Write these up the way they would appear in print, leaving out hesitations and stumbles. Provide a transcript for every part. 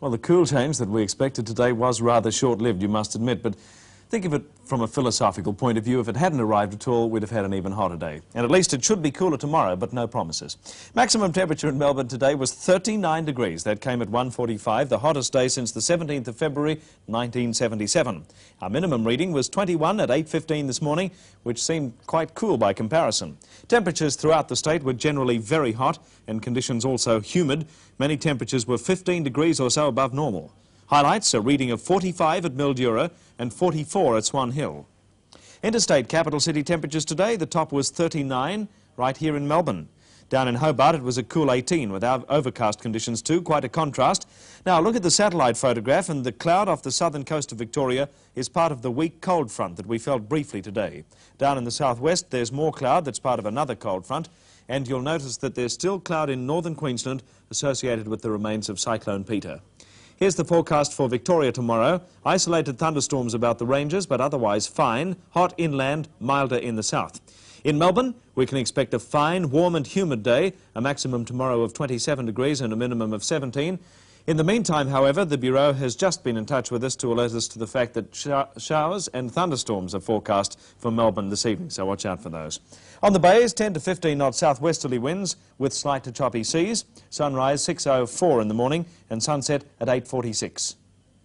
Well, the cool change that we expected today was rather short-lived, you must admit, but think of it from a philosophical point of view. If it hadn't arrived at all, we'd have had an even hotter day. And at least it should be cooler tomorrow, but no promises. Maximum temperature in Melbourne today was 39 degrees. That came at 1:45, the hottest day since the 17th of February, 1977. Our minimum reading was 21 at 8:15 this morning, which seemed quite cool by comparison. Temperatures throughout the state were generally very hot, and conditions also humid. Many temperatures were 15 degrees or so above normal. Highlights, a reading of 45 at Mildura and 44 at Swan Hill. Interstate capital city temperatures today, the top was 39 right here in Melbourne. Down in Hobart it was a cool 18 with overcast conditions too, quite a contrast. Now look at the satellite photograph, and the cloud off the southern coast of Victoria is part of the weak cold front that we felt briefly today. Down in the southwest there's more cloud that's part of another cold front, and you'll notice that there's still cloud in northern Queensland associated with the remains of Cyclone Peter. Here's the forecast for Victoria tomorrow. Isolated thunderstorms about the ranges, but otherwise fine. Hot inland, milder in the south. In Melbourne, we can expect a fine, warm and humid day, a maximum tomorrow of 27 degrees and a minimum of 17. In the meantime, however, the Bureau has just been in touch with us to alert us to the fact that showers and thunderstorms are forecast for Melbourne this evening, so watch out for those. On the bays, 10 to 15 knot southwesterly winds with slight to choppy seas. Sunrise 6:04 in the morning and sunset at 8:46.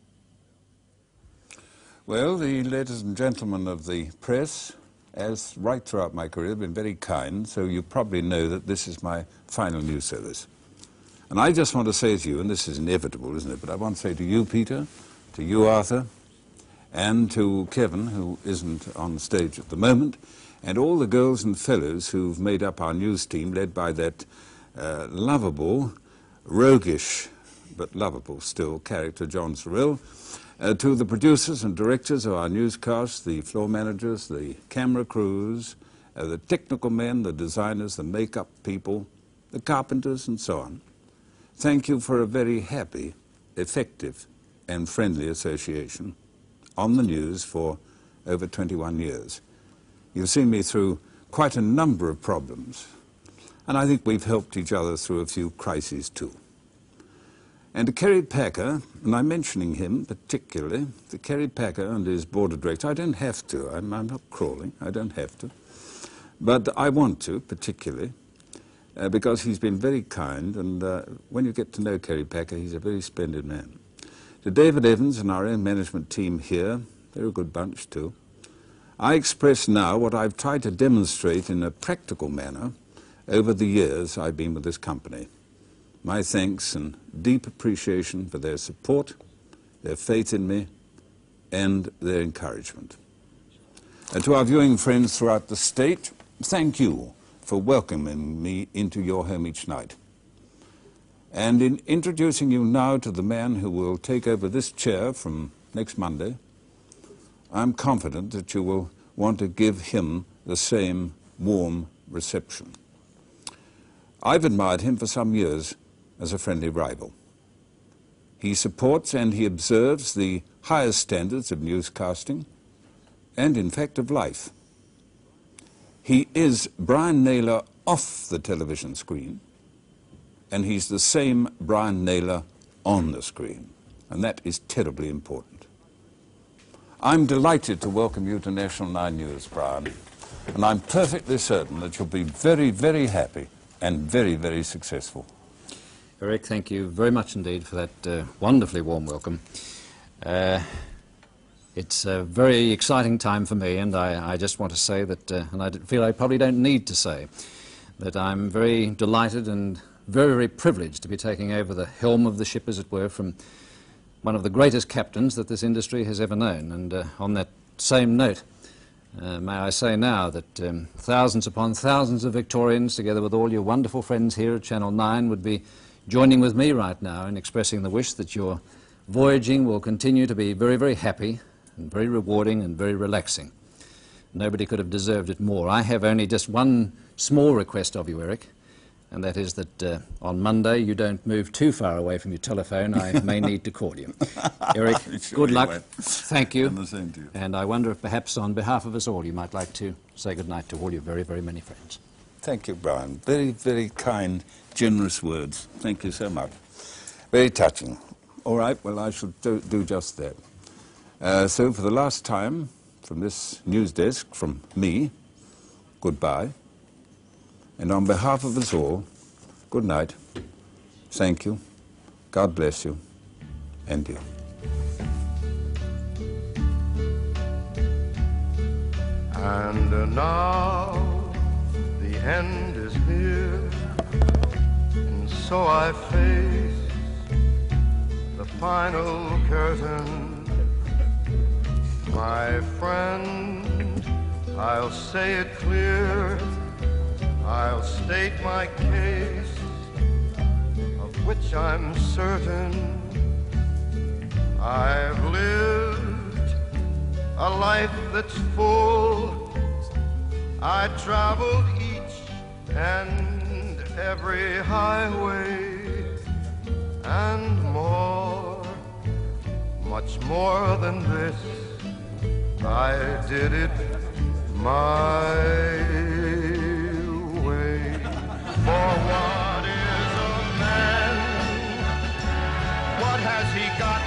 Well, the ladies and gentlemen of the press, as right throughout my career, have been very kind, so you probably know that this is my final news service. And I just want to say to you, and this is inevitable, isn't it, but I want to say to you, Peter, to you, Arthur, and to Kevin, who isn't on the stage at the moment, and all the girls and fellows who've made up our news team, led by that lovable, roguish, but lovable still character, John Sorrell, to the producers and directors of our newscasts, the floor managers, the camera crews, the technical men, the designers, the makeup people, the carpenters, and so on. Thank you for a very happy, effective, and friendly association on the news for over 21 years. You've seen me through quite a number of problems, and I think we've helped each other through a few crises too. And to Kerry Packer, and I'm mentioning him particularly, to Kerry Packer and his board of directors, I don't have to, I'm not crawling, I don't have to, but I want to particularly, because he's been very kind, and when you get to know Kerry Packer, he's a very splendid man. To David Evans and our own management team here, they're a good bunch too, I express now what I've tried to demonstrate in a practical manner over the years I've been with this company. My thanks and deep appreciation for their support, their faith in me, and their encouragement. And to our viewing friends throughout the state, thank you for welcoming me into your home each night. And in introducing you now to the man who will take over this chair from next Monday, I'm confident that you will want to give him the same warm reception. I've admired him for some years as a friendly rival. He supports and he observes the highest standards of newscasting and, in fact, of life. He is Brian Naylor off the television screen, and he's the same Brian Naylor on the screen, and that is terribly important. I'm delighted to welcome you to National Nine News, Brian, and I'm perfectly certain that you'll be very, very happy and very, very successful. Eric, thank you very much indeed for that wonderfully warm welcome. It's a very exciting time for me, and I just want to say that, and I feel I probably don't need to say, that I'm very delighted and very, very privileged to be taking over the helm of the ship, as it were, from one of the greatest captains that this industry has ever known. And on that same note, may I say now that thousands upon thousands of Victorians, together with all your wonderful friends here at Channel 9, would be joining with me right now in expressing the wish that your voyaging will continue to be very, very happy and very rewarding and very relaxing. Nobody could have deserved it more. I have only just one small request of you, Eric, and that is that on Monday you don't move too far away from your telephone. I may need to call you. Eric, good luck. Thank you. And the same to you. And I wonder if perhaps on behalf of us all you might like to say good night to all your very, very many friends. Thank you, Brian. Very, very kind, generous words. Thank you so much. Very touching. All right, well, I shall do just that. So for the last time, from this news desk, from me, goodbye. And on behalf of us all, good night. Thank you. God bless you. And you. And now the end is near, and so I face the final curtain. My friend, I'll say it clear, I'll state my case, of which I'm certain. I've lived a life that's full. I traveled each and every highway, and more, much more than this, I did it my way. For what is a man? What has he got?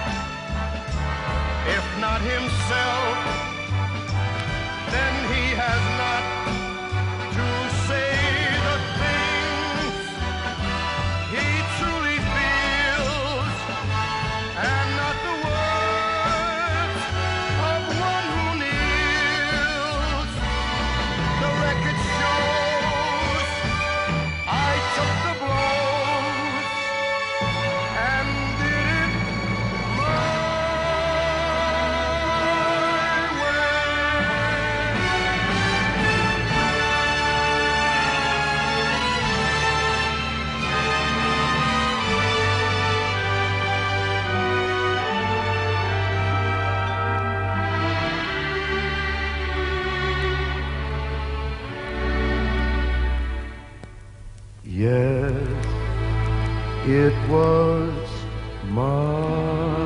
If not himself, then he has not to say the things he truly feels, and not the words of one who kneels. The record shows I took the blows and did it my Yes, it was my